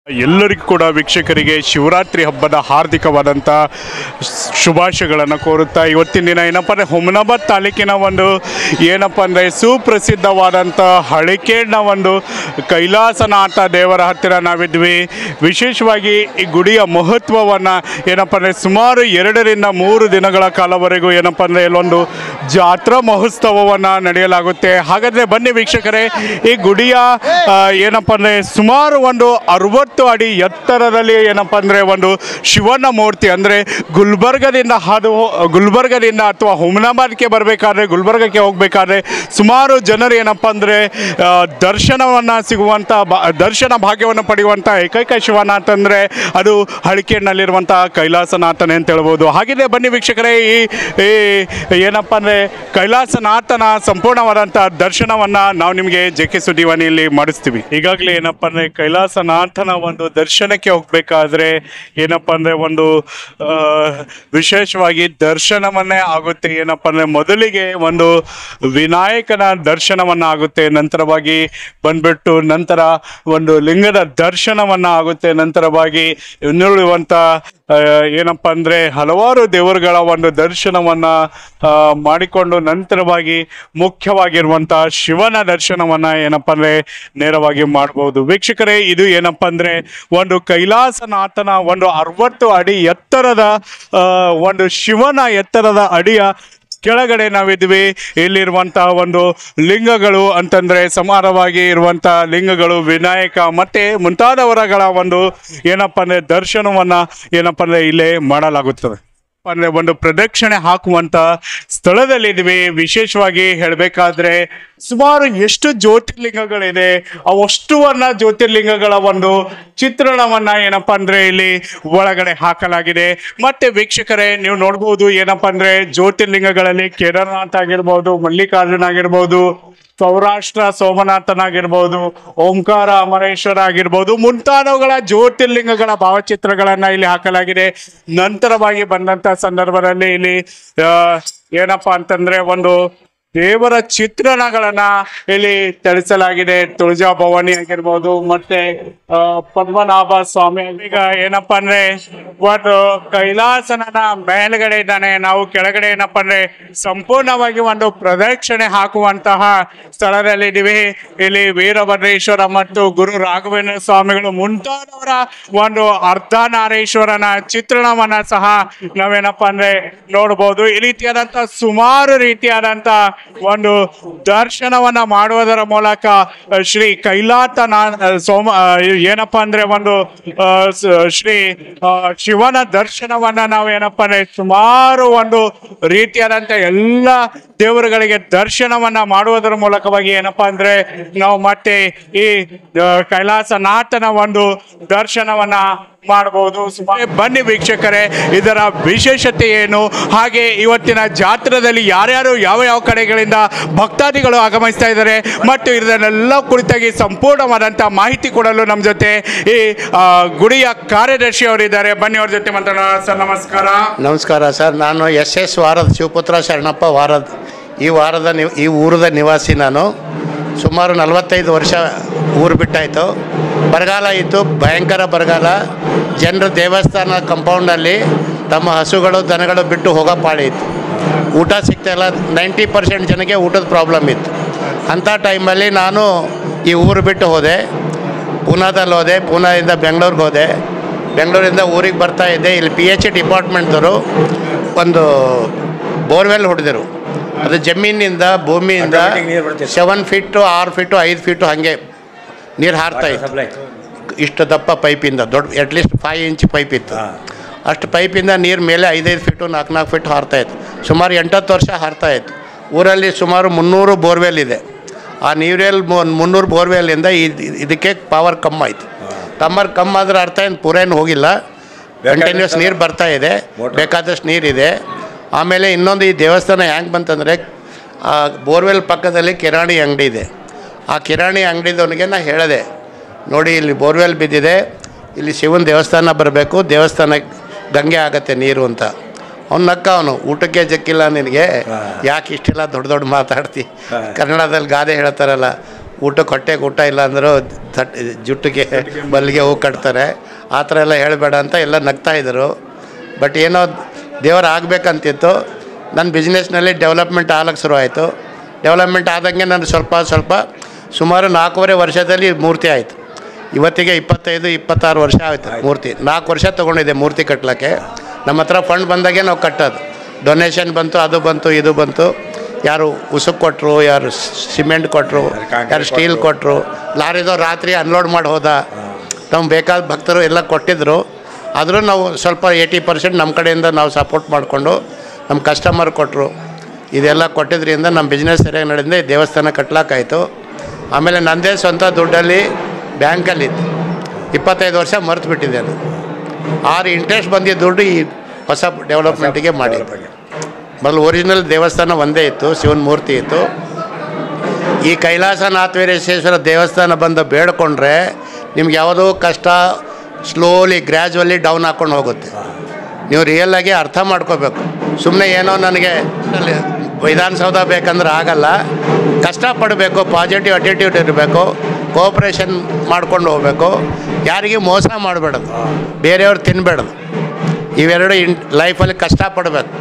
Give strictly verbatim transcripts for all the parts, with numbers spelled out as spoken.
ಎಲ್ಲರಿಗೂ ಕೂಡ ವೀಕ್ಷಕರಿಗೆ ಶಿವರಾತ್ರಿ ಹಬ್ಬದ ಹಾರ್ದಿಕವಾದಂಥ ಶುಭಾಶಯಗಳನ್ನು ಕೋರುತ್ತಾ ಇವತ್ತಿನ ದಿನ ಏನಪ್ಪ ಅಂದರೆ ಹುಮನಾಬಾದ್ ತಾಲೂಕಿನ ಒಂದು ಏನಪ್ಪ ಅಂದರೆ ಸುಪ್ರಸಿದ್ಧವಾದಂಥ ಹಳಿಕೇಡ್ನ ಒಂದು ಕೈಲಾಸನಾಥ ದೇವರ ಹತ್ತಿರ ನಾವಿದ್ವಿ. ವಿಶೇಷವಾಗಿ ಈ ಗುಡಿಯ ಮಹತ್ವವನ್ನು ಏನಪ್ಪ ಅಂದರೆ ಸುಮಾರು ಎರಡರಿಂದ ಮೂರು ದಿನಗಳ ಕಾಲವರೆಗೂ ಏನಪ್ಪ ಅಂದರೆ ಇಲ್ಲೊಂದು ಜಾತ್ರಾ ಮಹೋತ್ಸವವನ್ನು ನಡೆಯಲಾಗುತ್ತೆ. ಹಾಗಾದರೆ ಬನ್ನಿ ವೀಕ್ಷಕರೇ, ಈ ಗುಡಿಯ ಏನಪ್ಪ ಅಂದರೆ ಸುಮಾರು ಒಂದು ಅರವತ್ತು ಅಡಿ ಎತ್ತರದಲ್ಲಿ ಏನಪ್ಪ ಅಂದರೆ ಒಂದು ಶಿವನ ಮೂರ್ತಿ ಅಂದರೆ ಗುಲ್ಬರ್ಗದಿಂದ ಹಾದು ಗುಲ್ಬರ್ಗದಿಂದ ಅಥವಾ ಹುಮನಾಬಾದ್ಗೆ ಬರಬೇಕಾದ್ರೆ ಗುಲ್ಬರ್ಗಕ್ಕೆ ಹೋಗಬೇಕಾದ್ರೆ ಸುಮಾರು ಜನರು ಏನಪ್ಪ ಅಂದರೆ ದರ್ಶನವನ್ನು ಸಿಗುವಂಥ ಬಾ ದರ್ಶನ ಭಾಗ್ಯವನ್ನು ಪಡೆಯುವಂಥ ಏಕೈಕ ಶಿವನ ಅಂತಂದರೆ ಅದು ಹಳಿಕೇಡ್ನಲ್ಲಿರುವಂಥ ಕೈಲಾಸನಾಥನೇ ಅಂತ ಹೇಳ್ಬೋದು. ಹಾಗಿದೆ ಬನ್ನಿ ವೀಕ್ಷಕರೇ, ಈ ಏನಪ್ಪ ಅಂದರೆ ಕೈಲಾಸನಾಥನ ಸಂಪೂರ್ಣವಾದಂಥ ದರ್ಶನವನ್ನು ನಾವು ನಿಮಗೆ ಜೆ ಕೆ ಸುದ್ದಿವಾಣಿಯಲ್ಲಿ ಮಾಡಿಸ್ತೀವಿ. ಈಗಾಗಲೇ ಏನಪ್ಪ ಅಂದರೆ ಕೈಲಾಸನಾಥನ ಒಂದು ದರ್ಶನಕ್ಕೆ ಹೋಗಬೇಕಾದ್ರೆ ಏನಪ್ಪ ಅಂದರೆ ಒಂದು ವಿಶೇಷವಾಗಿ ದರ್ಶನವನ್ನೇ ಆಗುತ್ತೆ. ಏನಪ್ಪ ಅಂದರೆ ಮೊದಲಿಗೆ ಒಂದು ವಿನಾಯಕನ ದರ್ಶನವನ್ನು ಆಗುತ್ತೆ, ನಂತರವಾಗಿ ಬಂದ್ಬಿಟ್ಟು ನಂತರ ಒಂದು ಲಿಂಗದ ದರ್ಶನವನ್ನು ಆಗುತ್ತೆ, ನಂತರವಾಗಿ ಇನ್ನುಳಿಯುವಂಥ ಏನಪ್ಪ ಅಂದರೆ ಹಲವಾರು ದೇವರುಗಳ ಒಂದು ದರ್ಶನವನ್ನು ಮಾಡಿಕೊಂಡು ನಂತರವಾಗಿ ಮುಖ್ಯವಾಗಿರುವಂಥ ಶಿವನ ದರ್ಶನವನ್ನು ಏನಪ್ಪ ಅಂದರೆ ನೇರವಾಗಿ ಮಾಡ್ಬೋದು. ವೀಕ್ಷಕರೇ, ಇದು ಏನಪ್ಪ ಅಂದರೆ ಒಂದು ಕೈಲಾಸನಾಥನ ಒಂದು ಅರವತ್ತು ಅಡಿ ಎತ್ತರದ ಒಂದು ಶಿವನ ಎತ್ತರದ ಅಡಿಯ ಕೆಳಗಡೆ ನಾವಿದ್ವಿ. ಇಲ್ಲಿರುವಂಥ ಒಂದು ಲಿಂಗಗಳು ಅಂತಂದರೆ ಸಮಾನವಾಗಿ ಇರುವಂಥ ಲಿಂಗಗಳು, ವಿನಾಯಕ ಮತ್ತು ಮುಂತಾದವರಗಳ ಒಂದು ಏನಪ್ಪ ಅಂದರೆ ದರ್ಶನವನ್ನು ಏನಪ್ಪ ಅಂದರೆ ಇಲ್ಲೇ ಮಾಡಲಾಗುತ್ತದೆ. ಅಂದರೆ ಒಂದು ಪ್ರದಕ್ಷಿಣೆ ಹಾಕುವಂಥ ಸ್ಥಳದಲ್ಲಿದ್ವಿ. ವಿಶೇಷವಾಗಿ ಹೇಳಬೇಕಾದ್ರೆ ಸುಮಾರು ಎಷ್ಟು ಜ್ಯೋತಿರ್ಲಿಂಗಗಳಿದೆ, ಅವಷ್ಟುವನ್ನ ಜ್ಯೋತಿರ್ಲಿಂಗಗಳ ಒಂದು ಚಿತ್ರಣವನ್ನ ಏನಪ್ಪ ಅಂದ್ರೆ ಇಲ್ಲಿ ಒಳಗಡೆ ಹಾಕಲಾಗಿದೆ. ಮತ್ತೆ ವೀಕ್ಷಕರೇ, ನೀವು ನೋಡ್ಬೋದು ಏನಪ್ಪ ಅಂದ್ರೆ ಜ್ಯೋತಿರ್ಲಿಂಗಗಳಲ್ಲಿ ಕೇದಾರನಾಥ ಆಗಿರ್ಬೋದು, ಮಲ್ಲಿಕಾರ್ಜುನ ಆಗಿರ್ಬೋದು, ಸೌರಾಷ್ಟ್ರ ಸೋಮನಾಥನಾಗಿರ್ಬೋದು, ಓಂಕಾರ ಅಮರೇಶ್ವರ ಆಗಿರ್ಬೋದು, ಮುಂತಾದವುಗಳ ಜ್ಯೋತಿರ್ಲಿಂಗಗಳ ಭಾವಚಿತ್ರಗಳನ್ನ ಇಲ್ಲಿ ಹಾಕಲಾಗಿದೆ. ನಂತರವಾಗಿ ಬಂದಂತ ಸಂದರ್ಭದಲ್ಲಿ ಇಲ್ಲಿ ಏನಪ್ಪಾ ಅಂತಂದ್ರೆ ಒಂದು ದೇವರ ಚಿತ್ರಣಗಳನ್ನ ಇಲ್ಲಿ ತಿಳಿಸಲಾಗಿದೆ. ತುಳಜಾ ಭವಾನಿ ಆಗಿರ್ಬೋದು, ಮತ್ತೆ ಪದ್ಮನಾಭ ಸ್ವಾಮಿ. ಈಗ ಏನಪ್ಪಾ ಅಂದ್ರೆ ಒಂದು ಕೈಲಾಸನ ಮೇಲ್ಗಡೆ ಇದ್ದಾನೆ, ನಾವು ಕೆಳಗಡೆ ಏನಪ್ಪಾ ಅಂದ್ರೆ ಸಂಪೂರ್ಣವಾಗಿ ಒಂದು ಪ್ರದಕ್ಷಿಣೆ ಹಾಕುವಂತಹ ಸ್ಥಳದಲ್ಲಿದ್ದೀವಿ. ಇಲ್ಲಿ ವೀರಭದ್ರೇಶ್ವರ ಮತ್ತು ಗುರು ರಾಘವೇಂದ್ರ ಸ್ವಾಮಿಗಳು ಮುಂತಾದವರ ಒಂದು ಅರ್ಧನಾರೀಶ್ವರನ ಚಿತ್ರಣವನ್ನ ಸಹ ನಾವೇನಪ್ಪಾ ಅಂದ್ರೆ ನೋಡ್ಬೋದು. ಈ ರೀತಿಯಾದಂತ ಸುಮಾರು ರೀತಿಯಾದಂತ ಒಂದು ದರ್ಶನವನ್ನ ಮಾಡುವುದರ ಮೂಲಕ ಶ್ರೀ ಕೈಲಾಸನಾಥ ಸೋಮ ಏನಪ್ಪಾ ಅಂದ್ರೆ ಒಂದು ಶ್ರೀ ಶಿವನ ದರ್ಶನವನ್ನ ನಾವು ಏನಪ್ಪಾ ಅಂದ್ರೆ ಸುಮಾರು ಒಂದು ರೀತಿಯಾದಂತ ಎಲ್ಲ ದೇವರುಗಳಿಗೆ ದರ್ಶನವನ್ನ ಮಾಡುವುದರ ಮೂಲಕವಾಗಿ ಏನಪ್ಪಾ ಅಂದ್ರೆ ನಾವು ಮತ್ತೆ ಈ ಕೈಲಾಸನಾಥನ ಒಂದು ದರ್ಶನವನ್ನ ಮಾಡಬಹುದು. ಬನ್ನಿ ವೀಕ್ಷಕರೇ, ಇದರ ವಿಶೇಷತೆ ಏನು, ಹಾಗೆ ಇವತ್ತಿನ ಜಾತ್ರೆಯಲ್ಲಿ ಯಾರ್ಯಾರು ಯಾವ ಯಾವ ಕಡೆಗಳಿಂದ ಭಕ್ತಾದಿಗಳು ಆಗಮಿಸ್ತಾ ಇದ್ದಾರೆ ಮತ್ತು ಇದನ್ನೆಲ್ಲ ಕುರಿತಾಗಿ ಸಂಪೂರ್ಣವಾದಂಥ ಮಾಹಿತಿ ಕೊಡಲು ನಮ್ಮ ಜೊತೆ ಈ ಗುಡಿಯ ಕಾರ್ಯದರ್ಶಿ ಅವರಿದ್ದಾರೆ. ಬನ್ನಿ ಅವ್ರ ಜೊತೆ ಮಾತಾಡೋಣ. ಸರ್ ನಮಸ್ಕಾರ. ನಮಸ್ಕಾರ ಸರ್, ನಾನು ಎಸ್ ಎಸ್ ವಾರದ ಶಿವಪುತ್ರ ಶರಣಪ್ಪ ವಾರದ ಈ ವಾರದ ನಿ ಈ ಊರದ ನಿವಾಸಿ. ನಾನು ಸುಮಾರು ನಲವತ್ತೈದು ವರ್ಷ ಊರು ಬಿಟ್ಟಾಯಿತು. ಬರಗಾಲ ಇತ್ತು, ಭಯಂಕರ ಬರಗಾಲ. ಜನರು ದೇವಸ್ಥಾನ ಕಂಪೌಂಡಲ್ಲಿ ತಮ್ಮ ಹಸುಗಳು ದನಗಳು ಬಿಟ್ಟು ಹೋಗೋ ಪಾಳಿ ಇತ್ತು. ಊಟ ಸಿಗ್ತಾಯಿಲ್ಲ, ನೈಂಟಿ ಪರ್ಸೆಂಟ್ ಜನಕ್ಕೆ ಊಟದ ಪ್ರಾಬ್ಲಮ್ ಇತ್ತು. ಅಂಥ ಟೈಮಲ್ಲಿ ನಾನು ಈ ಊರು ಬಿಟ್ಟು ಹೋದೆ, ಪೂನಾದಲ್ಲಿ ಹೋದೆ, ಪೂನಾದಿಂದ ಬೆಂಗಳೂರಿಗೆ ಹೋದೆ, ಬೆಂಗಳೂರಿಂದ ಊರಿಗೆ ಬರ್ತಾಯಿದ್ದೆ. ಇಲ್ಲಿ ಪಿ ಎಚ್ ಡಿಪಾರ್ಟ್ಮೆಂಟ್ದವರು ಒಂದು ಬೋರ್ವೆಲ್ ಹೊಡೆದರು. ಅದು ಜಮೀನಿಂದ ಭೂಮಿಯಿಂದ ಸೆವೆನ್ ಫೀಟು ಆರು ಫೀಟು ಐದು ಫೀಟು ಹಾಗೆ ನೀರು ಹಾರ್ತಾಯಿತ್ತು. ಇಷ್ಟು ದಪ್ಪ ಪೈಪಿಂದ, ದೊಡ್ಡ ಅಟ್ಲೀಸ್ಟ್ ಫೈವ್ ಇಂಚ್ ಪೈಪ್ ಇತ್ತು. ಅಷ್ಟು ಪೈಪಿಂದ ನೀರು ಮೇಲೆ ಐದೈದು ಫೀಟು ನಾಲ್ಕು ನಾಲ್ಕು ಫೀಟು ಹಾರ್ತಾಯಿತ್ತು. ಸುಮಾರು ಎಂಟತ್ತು ವರ್ಷ ಹಾರ್ತಾಯಿತ್ತು. ಊರಲ್ಲಿ ಸುಮಾರು ಮುನ್ನೂರು ಬೋರ್ವೆಲ್ ಇದೆ. ಆ ನೀರಲ್ಲಿ ಮುನ್ನೂರು ಬೋರ್ವೆಲ್ಲಿಂದ ಇದಕ್ಕೆ ಪವರ್ ಕಮ್ಮಿ ಆಯಿತು. ಕಮ್ಮರ್ ಕಮ್ಮಿ ಆದರೆ ಅರ್ಥ ಏನು ಪೂರೇನು ಹೋಗಿಲ್ಲ, ಕಂಟಿನ್ಯೂಸ್ ನೀರು ಬರ್ತಾಯಿದೆ, ಬೇಕಾದಷ್ಟು ನೀರಿದೆ. ಆಮೇಲೆ ಇನ್ನೊಂದು ಈ ದೇವಸ್ಥಾನ ಹೆಂಗೆ ಬಂತಂದರೆ, ಆ ಬೋರ್ವೆಲ್ ಪಕ್ಕದಲ್ಲಿ ಕಿರಾಣಿ ಅಂಗಡಿ ಇದೆ. ಆ ಕಿರಾಣಿ ಅಂಗಡಿದವನಿಗೆ ನಾನು ಹೇಳಿದೆ, ನೋಡಿ ಇಲ್ಲಿ ಬೋರ್ವೆಲ್ ಬಿದ್ದಿದೆ, ಇಲ್ಲಿ ಶಿವನ ದೇವಸ್ಥಾನ ಬರಬೇಕು, ದೇವಸ್ಥಾನ ಗಂಗೆ ಆಗುತ್ತೆ ನೀರು ಅಂತ. ಅವ್ನು ನಕ್ಕ, ಅವನು ಊಟಕ್ಕೆ ಜಕ್ಕಿಲ್ಲ ನಿನಗೆ, ಯಾಕೆ ಇಷ್ಟೆಲ್ಲ ದೊಡ್ಡ ದೊಡ್ಡ ಮಾತಾಡ್ತಿ, ಕನ್ನಡದಲ್ಲಿ ಗಾದೆ ಹೇಳ್ತಾರಲ್ಲ, ಊಟಕ್ಕೆ ಹೊಟ್ಟೆಗೆ ಊಟ ಇಲ್ಲ ಅಂದರೂ ತಟ್ ಜುಟ್ಟಿಗೆ ಬಲ್ಲಿಗೆ ಹೂ ಕಟ್ತಾರೆ. ಆ ಥರ ಎಲ್ಲ ಹೇಳಬೇಡ ಅಂತ ಎಲ್ಲ ನಗ್ತಾಯಿದ್ರು. ಬಟ್ ಏನೋ ದೇವರು ಆಗಬೇಕಂತಿತ್ತು. ನನ್ನ ಬಿಸ್ನೆಸ್ನಲ್ಲಿ ಡೆವಲಪ್ಮೆಂಟ್ ಆಗಕ್ಕೆ ಶುರು ಆಯಿತು. ಡೆವಲಪ್ಮೆಂಟ್ ಆದಂಗೆ ನಾನು ಸ್ವಲ್ಪ ಸ್ವಲ್ಪ ಸುಮಾರು ನಾಲ್ಕೂವರೆ ವರ್ಷದಲ್ಲಿ ಮೂರ್ತಿ ಆಯಿತು. ಇವತ್ತಿಗೆ ಇಪ್ಪತ್ತೈದು ಇಪ್ಪತ್ತಾರು ವರ್ಷ ಆಯಿತು ಮೂರ್ತಿ. ನಾಲ್ಕು ವರ್ಷ ತೊಗೊಂಡಿದ್ದೆ ಮೂರ್ತಿ ಕಟ್ಟಲಿಕ್ಕೆ. ನಮ್ಮ ಹತ್ರ ಫಂಡ್ ಬಂದಾಗೆ ನಾವು ಕಟ್ಟೋದು. ಡೊನೇಷನ್ ಬಂತು, ಅದು ಬಂತು, ಇದು ಬಂತು. ಯಾರು ಉಸುಕು ಕೊಟ್ಟರು, ಯಾರು ಸಿಮೆಂಟ್ ಕೊಟ್ಟರು, ಯಾರು ಸ್ಟೀಲ್ ಕೊಟ್ಟರು. ಲಾರಿದೋ ರಾತ್ರಿ ಅನ್ಲೋಡ್ ಮಾಡಿ ಹೋದ. ನಮ್ಗೆ ಬೇಕಾದ ಭಕ್ತರು ಎಲ್ಲ ಕೊಟ್ಟಿದ್ದರು. ಆದರೂ ನಾವು ಸ್ವಲ್ಪ ಏಯ್ಟಿ ಪರ್ಸೆಂಟ್ ನಮ್ಮ ಕಡೆಯಿಂದ ನಾವು ಸಪೋರ್ಟ್ ಮಾಡಿಕೊಂಡು ನಮ್ಮ ಕಸ್ಟಮರ್ ಕೊಟ್ಟರು. ಇದೆಲ್ಲ ಕೊಟ್ಟಿದ್ರಿಂದ ನಮ್ಮ ಬಿಸ್ನೆಸ್ ಸರಿಯಾಗಿ ನಡೆದಿದೆ. ದೇವಸ್ಥಾನ ಕಟ್ಲಾಕಾಯಿತು. ಆಮೇಲೆ ನನ್ನದೇ ಸ್ವಂತ ದುಡ್ಡಲ್ಲಿ ಬ್ಯಾಂಕಲ್ಲಿತ್ತು. ಇಪ್ಪತ್ತೈದು ವರ್ಷ ಮರೆತು ಬಿಟ್ಟಿದ್ದೆ ಅದು. ಆರು ಇಂಟ್ರೆಸ್ಟ್ ಬಂದಿದ್ದ ದುಡ್ಡು ಈ ಹೊಸ ಡೆವಲಪ್ಮೆಂಟಿಗೆ ಮಾಡಿದ್ದು. ಮೊದಲು ಒರಿಜಿನಲ್ ದೇವಸ್ಥಾನ ಒಂದೇ ಇತ್ತು, ಶಿವನ ಮೂರ್ತಿ ಇತ್ತು. ಈ ಕೈಲಾಸನಾಥ ವೀರೇಶ್ವರ ದೇವಸ್ಥಾನ ಬಂದು ಬೇಡ್ಕೊಂಡ್ರೆ ನಿಮ್ಗೆ ಯಾವುದೋ ಕಷ್ಟ ಸ್ಲೋಲಿ ಗ್ರ್ಯಾಜುವಲಿ ಡೌನ್ ಹಾಕ್ಕೊಂಡು ಹೋಗುತ್ತೆ. ನೀವು ರಿಯಲ್ಲಾಗಿ ಅರ್ಥ ಮಾಡ್ಕೋಬೇಕು. ಸುಮ್ಮನೆ ಏನೋ ನನಗೆ ವಿಧಾನಸೌಧ ಬೇಕಂದ್ರೆ ಆಗಲ್ಲ. ಕಷ್ಟಪಡಬೇಕು, ಪಾಸಿಟಿವ್ ಅಟಿಟ್ಯೂಡ್ ಇರಬೇಕು, ಕೋಆಪ್ರೇಷನ್ ಮಾಡ್ಕೊಂಡು ಹೋಗಬೇಕು, ಯಾರಿಗೆ ಮೋಸ ಮಾಡಬೇಡದು, ಬೇರೆಯವ್ರು ತಿನ್ನಬೇಡದು. ಇವೆರಡು ಇನ್ ಲೈಫಲ್ಲಿ ಕಷ್ಟಪಡಬೇಕು.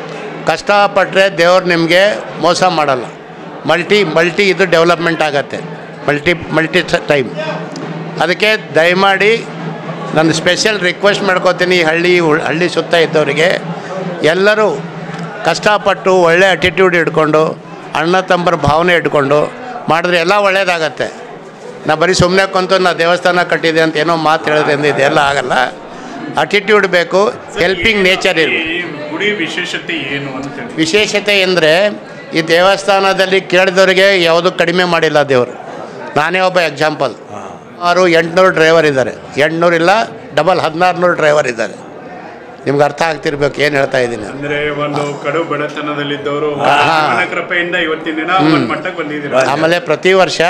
ಕಷ್ಟಪಟ್ಟರೆ ದೇವ್ರು ನಿಮಗೆ ಮೋಸ ಮಾಡಲ್ಲ. ಮಲ್ಟಿ ಮಲ್ಟಿ ಇದು ಡೆವಲಪ್ಮೆಂಟ್ ಆಗತ್ತೆ, ಮಲ್ಟಿ ಮಲ್ಟಿ ಟೈಮ್. ಅದಕ್ಕೆ ದಯಮಾಡಿ ನಾನು ಸ್ಪೆಷಲ್ ರಿಕ್ವೆಸ್ಟ್ ಮಾಡ್ಕೋತೀನಿ ಈ ಹಳ್ಳಿ ಹಳ್ಳಿ ಸುತ್ತ ಇದ್ದವರಿಗೆ, ಎಲ್ಲರೂ ಕಷ್ಟಪಟ್ಟು ಒಳ್ಳೆ ಅಟಿಟ್ಯೂಡ್ ಇಟ್ಕೊಂಡು ಅಣ್ಣ ತಮ್ಮರ ಭಾವನೆ ಇಟ್ಕೊಂಡು ಮಾಡಿದ್ರೆ ಎಲ್ಲ ಒಳ್ಳೇದಾಗತ್ತೆ. ನಾ ಬರೀ ಸುಮ್ಮನೆ ಕೊಂತು ನಾ ದೇವಸ್ಥಾನ ಕಟ್ಟಿದೆ ಅಂತ ಏನೋ ಮಾತು ಹೇಳಿದ್ರಿಂದ ಇದೆಲ್ಲ ಆಗಲ್ಲ. ಅಟಿಟ್ಯೂಡ್ ಬೇಕು, ಹೆಲ್ಪಿಂಗ್ ನೇಚರ್ ಇರಬೇಕು. ಗುಡಿ ವಿಶೇಷತೆ ಏನು ಅಂತ? ವಿಶೇಷತೆ ಅಂದರೆ ಈ ದೇವಸ್ಥಾನದಲ್ಲಿ ಕೇಳಿದವರಿಗೆ ಯಾವುದೂ ಕಡಿಮೆ ಮಾಡಿಲ್ಲ ದೇವರು. ನಾನೇ ಒಬ್ಬ ಎಕ್ಸಾಂಪಲ್. ಆರು ಎಂಟುನೂರು ಡ್ರೈವರ್ ಇದ್ದಾರೆ. ಎಂಟುನೂರಿಲ್ಲ ಡಬಲ್ ಹದಿನಾರು ನೂರು ಡ್ರೈವರ್ ಇದ್ದಾರೆ. ನಿಮ್ಗೆ ಅರ್ಥ ಆಗ್ತಿರ್ಬೇಕು ಏನು ಹೇಳ್ತಾ ಇದ್ದೀನಿ. ಅಂದರೆ ಒಂದು ಕಡು ಬಡತನದಲ್ಲಿದ್ದವರು ಕೃಪೆಯಿಂದ ಇವತ್ತಿನ ದಿನ ಒಂದು ಮಟ್ಟಕ್ಕೆ ಬಂದಿದ್ದೀರಾ. ಆಮೇಲೆ ಪ್ರತಿ ವರ್ಷ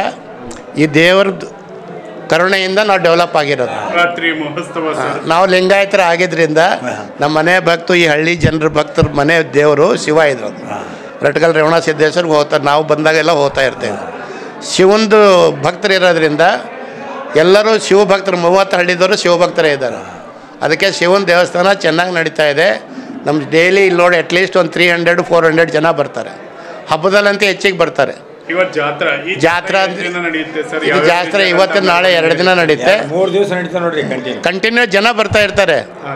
ಈ ದೇವ್ರದ್ದು ಕರುಣೆಯಿಂದ ನಾವು ಡೆವಲಪ್ ಆಗಿರೋದು. ರಾತ್ರಿ ಮಹೋತ್ಸವ ನಾವು ಲಿಂಗಾಯತರ ಆಗಿದ್ದರಿಂದ ನಮ್ಮ ಮನೆ ಭಕ್ತು ಈ ಹಳ್ಳಿ ಜನರ ಭಕ್ತರ ಮನೆ ದೇವರು ಶಿವ ಇದ್ರು. ರಟ್ಕಲ್ ರೇವಣ ಸಿದ್ದೇಶ್ವರ್ಗೆ ಹೋಗ್ತಾರೆ. ನಾವು ಬಂದಾಗೆಲ್ಲ ಹೋಗ್ತಾ ಇರ್ತೇವೆ. ಶಿವಂದು ಭಕ್ತರು ಇರೋದ್ರಿಂದ ಎಲ್ಲರೂ ಶಿವಭಕ್ತರು, ಮೂವತ್ತು ಹಳ್ಳಿದವರು ಶಿವಭಕ್ತರೇ ಇದ್ದಾರೆ. ಅದಕ್ಕೆ ಶಿವನ ದೇವಸ್ಥಾನ ಚೆನ್ನಾಗಿ ನಡೀತಾ ಇದೆ. ನಮ್ಮ ಡೈಲಿ ಇಲ್ಲಿ ನೋಡಿ ಅಟ್ಲೀಸ್ಟ್ ಒಂದು ತ್ರೀ ಹಂಡ್ರೆಡ್ ಫೋರ್ ಹಂಡ್ರೆಡ್ ಜನ ಬರ್ತಾರೆ. ಹಬ್ಬದಲ್ಲಂತೂ ಹೆಚ್ಚಿಗೆ ಬರ್ತಾರೆ. ಇವತ್ತು ಜಾತ್ರಾ ಜಾತ್ರಾ ನಡೆಯುತ್ತೆ ಸರ್. ಇದು ಜಾತ್ರೆ ಇವತ್ತು ನಾಳೆ ಎರಡು ದಿನ ನಡೆಯುತ್ತೆ. ಮೂರು ದಿವಸ ನಡೀತಾ ನೋಡ್ರಿ. ಕಂಟಿನ್ಯೂ ಕಂಟಿನ್ಯೂ ಜನ ಬರ್ತಾ ಇರ್ತಾರೆ.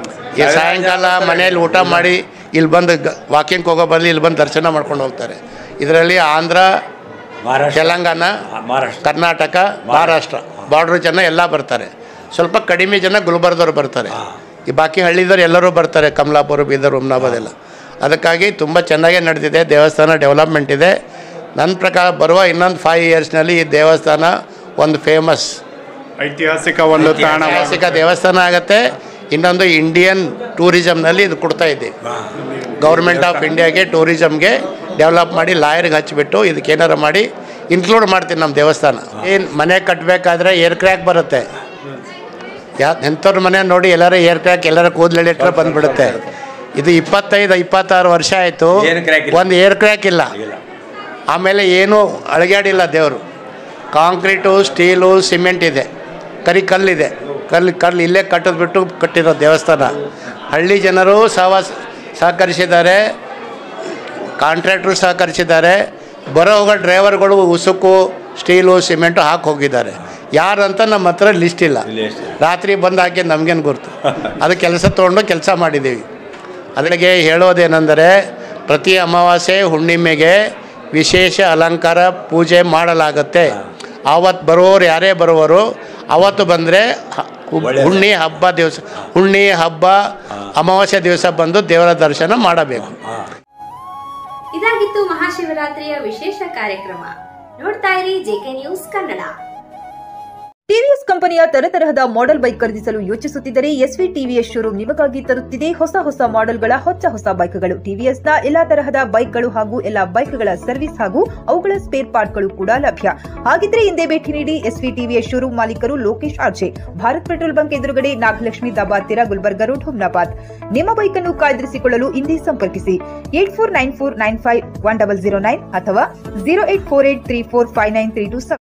ಈ ಸಾಯಂಕಾಲ ಮನೇಲಿ ಊಟ ಮಾಡಿ ಇಲ್ಲಿ ಬಂದು ವಾಕಿಂಗ್ ಹೋಗೋ ಬದಲು ಇಲ್ಲಿ ಬಂದು ದರ್ಶನ ಮಾಡ್ಕೊಂಡು ಹೋಗ್ತಾರೆ. ಇದರಲ್ಲಿ ಆಂಧ್ರ, ತೆಲಂಗಾಣ, ಕರ್ನಾಟಕ, ಮಹಾರಾಷ್ಟ್ರ ಬಾರ್ಡ್ರ್ ಜನ ಎಲ್ಲ ಬರ್ತಾರೆ. ಸ್ವಲ್ಪ ಕಡಿಮೆ ಜನ ಗುಲ್ಬರ್ಗದವ್ರು ಬರ್ತಾರೆ. ಈ ಬಾಕಿ ಹಳ್ಳಿದವ್ರು ಎಲ್ಲರೂ ಬರ್ತಾರೆ, ಕಮಲಾಪುರ, ಬೀದರ್, ಹುಮ್ನಾಬಾದ್ ಎಲ್ಲ. ಅದಕ್ಕಾಗಿ ತುಂಬ ಚೆನ್ನಾಗೇ ನಡೆದಿದೆ. ದೇವಸ್ಥಾನ ಡೆವಲಪ್ಮೆಂಟ್ ಇದೆ. ನನ್ನ ಪ್ರಕಾರ ಬರುವ ಇನ್ನೊಂದು ಫೈವ್ ಇಯರ್ಸ್ನಲ್ಲಿ ಈ ದೇವಸ್ಥಾನ ಒಂದು ಫೇಮಸ್ ಐತಿಹಾಸಿಕ ಒಂದು ತಾಣ ಐತಿಹಾಸಿಕ ದೇವಸ್ಥಾನ ಆಗುತ್ತೆ. ಇನ್ನೊಂದು ಇಂಡಿಯನ್ ಟೂರಿಸಮ್ನಲ್ಲಿ ಇದು ಕೊಡ್ತಾ ಇದ್ದೀವಿ. ಗೌರ್ಮೆಂಟ್ ಆಫ್ ಇಂಡಿಯಾಗೆ ಟೂರಿಸಮ್ಗೆ ಡೆವಲಪ್ ಮಾಡಿ ಲಾಯರ್ಗೆ ಹಚ್ಚಿಬಿಟ್ಟು ಇದಕ್ಕೇನಾರು ಮಾಡಿ ಇನ್ಕ್ಲೂಡ್ ಮಾಡ್ತೀನಿ ನಮ್ಮ ದೇವಸ್ಥಾನ. ಏನು ಮನೆ ಕಟ್ಟಬೇಕಾದ್ರೆ ಏರ್ ಕ್ರ್ಯಾಕ್ ಬರುತ್ತೆ. ಯಾ ಎಂಥವ್ರ ಮನೆ ನೋಡಿ ಎಲ್ಲರೂ ಏರ್ ಕ್ರ್ಯಾಕ್ ಎಲ್ಲರ ಕೂದಲಿಟ್ರೆ ಬಂದುಬಿಡುತ್ತೆ. ಇದು ಇಪ್ಪತ್ತೈದು ಇಪ್ಪತ್ತಾರು ವರ್ಷ ಆಯಿತು, ಒಂದು ಏರ್ ಕ್ರ್ಯಾಕ್ ಇಲ್ಲ. ಆಮೇಲೆ ಏನೂ ಅಳಗ್ಯಾಡಿಲ್ಲ ದೇವರು. ಕಾಂಕ್ರೀಟು, ಸ್ಟೀಲು, ಸಿಮೆಂಟ್ ಇದೆ, ಕರಿ ಕಲ್ಲಿದೆ. ಕಲ್ಲು ಕಲ್ಲು ಇಲ್ಲೇ ಕಟ್ಟಿದ್ಬಿಟ್ಟು ಕಟ್ಟಿರೋ ದೇವಸ್ಥಾನ. ಹಳ್ಳಿ ಜನರು ಸಹ ಸಹಕರಿಸಿದ್ದಾರೆ, ಕಾಂಟ್ರಾಕ್ಟ್ರು ಸಹಕರಿಸಿದ್ದಾರೆ. ಬರೋ ಹೋಗೋ ಡ್ರೈವರ್ಗಳು ಉಸುಕು, ಸ್ಟೀಲು, ಸಿಮೆಂಟು ಹಾಕಿ ಹೋಗಿದ್ದಾರೆ. ಯಾರಂತ ನಮ್ಮ ಹತ್ರ ಲಿಸ್ಟ್ ಇಲ್ಲ. ರಾತ್ರಿ ಬಂದು ಹಾಕಿ ನಮಗೇನು ಗುರ್ತು. ಅದು ಕೆಲಸ ತೊಗೊಂಡು ಕೆಲಸ ಮಾಡಿದ್ದೀವಿ. ಅದಕ್ಕೆ ಹೇಳೋದೇನೆಂದರೆ ಪ್ರತಿ ಅಮಾವಾಸ್ಯೆ ಹುಣ್ಣಿಮೆಗೆ ವಿಶೇಷ ಅಲಂಕಾರ ಪೂಜೆ ಮಾಡಲಾಗುತ್ತೆ. ಆವತ್ತು ಬರುವವರು ಯಾರೇ ಬರುವರು ಆವತ್ತು ಬಂದರೆ ಹುಣ್ಣಿ ಹಬ್ಬ ದಿವಸ ಹುಣ್ಣಿ ಹಬ್ಬ ಅಮಾವಾಸ್ಯೆ ದಿವಸ ಬಂದು ದೇವರ ದರ್ಶನ ಮಾಡಬೇಕು. ಇದಾಗಿತ್ತು ಮಹಾಶಿವರಾತ್ರಿಯ ವಿಶೇಷ ಕಾರ್ಯಕ್ರಮ. ನೋಡ್ತಾ ಇರಿ ಜೆಕೆ ನ್ಯೂಸ್ ಕನ್ನಡ. ಟಿವಿಎಸ್ ಕಂಪನಿಯ ತರತರಹದ ಮಾಡೆಲ್ ಬೈಕ್ ಖರೀದಿಸಲು ಯೋಚಿಸುತ್ತಿದ್ದರೆ ಎಸ್ವಿ ಟಿವಿಎಸ್ ಶೋರೂಮ್ ನಿಮಗಾಗಿ ತರುತ್ತಿದೆ ಹೊಸ ಹೊಸ ಮಾಡೆಲ್ಗಳ ಹೊಸ ಹೊಸ ಬೈಕ್ಗಳು. ಟಿವಿಎಸ್ನ ಎಲ್ಲಾ ತರಹದ ಬೈಕ್ಗಳು ಹಾಗೂ ಎಲ್ಲಾ ಬೈಕ್ಗಳ ಸರ್ವಿಸ್ ಹಾಗೂ ಅವುಗಳ ಸ್ಪೇರ್ ಪಾರ್ಟ್ಗಳು ಕೂಡ ಲಭ್ಯ. ಹಾಗಿದ್ರೆ ಹಿಂದೆ ಭೇಟಿ ನೀಡಿ. ಎಸ್ವಿ ಟಿವಿಎಸ್ ಶೋರೂಮ್ ಮಾಲೀಕರು Lokesh RJ, Bharat petrol bunk ಎದುರುಗಡೆ, ನಾಗಲಕ್ಷ್ಮಿ ದಾಬಾ ಹತ್ತಿರ, ಗುಲ್ಬರ್ಗ ರೋಡ್, ಹುಮ್ನಾಬಾದ್. ನಿಮ್ಮ ಬೈಕ್ ಅನ್ನು ಕಾಯ್ದಿರಿಸಿಕೊಳ್ಳಲು ಹಿಂದೆ ಸಂಪರ್ಕಿಸಿ eight four nine four nine five one double zero nine ಅಥವಾ zero eight four eight three four five nine three two.